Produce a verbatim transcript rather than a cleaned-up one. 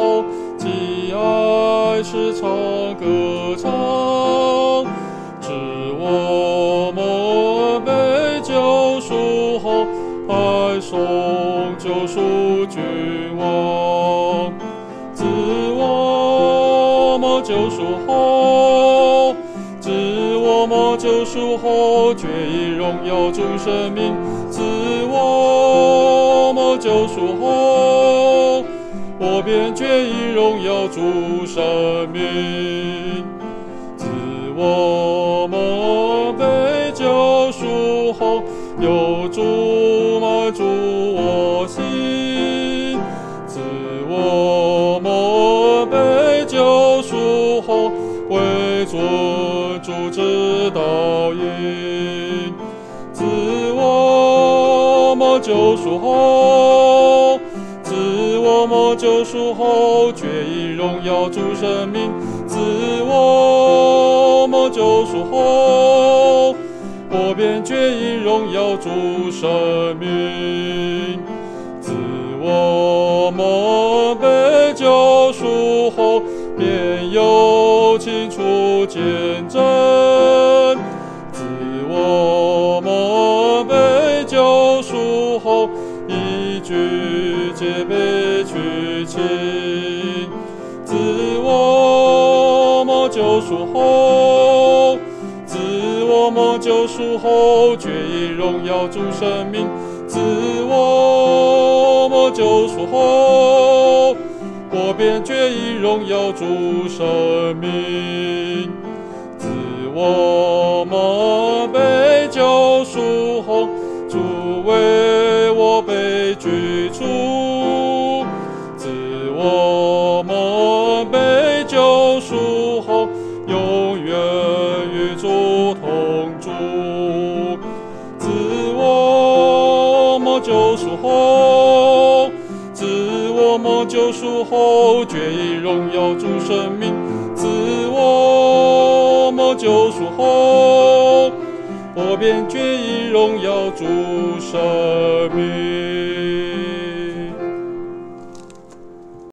后，既爱时常歌唱。知我们被救赎后，爱颂救赎君王。自我们救赎后，自我们救赎后，决意荣耀主生命。自我们救赎后，我便决意荣耀主生命。自我们被救赎后，有主满足我心。自我们被救赎后，为尊主之导引。自我们救赎后，自我们救赎后，决意荣耀主生命。自我们救赎后，我便决意荣耀主生命。自我们被救赎后，便有清楚见证。自我们被救赎后，一句皆被取清。自我们救赎后，自我们救赎后，决意荣耀主生命。自我们救赎后，我便决意荣耀主生命。自我们被救赎后，主为我被举出。自我们被救赎后，永远与主同住。自我们救赎后，自我们救赎后，决意荣耀主生命。自我们救赎后，我便决意荣耀主生命。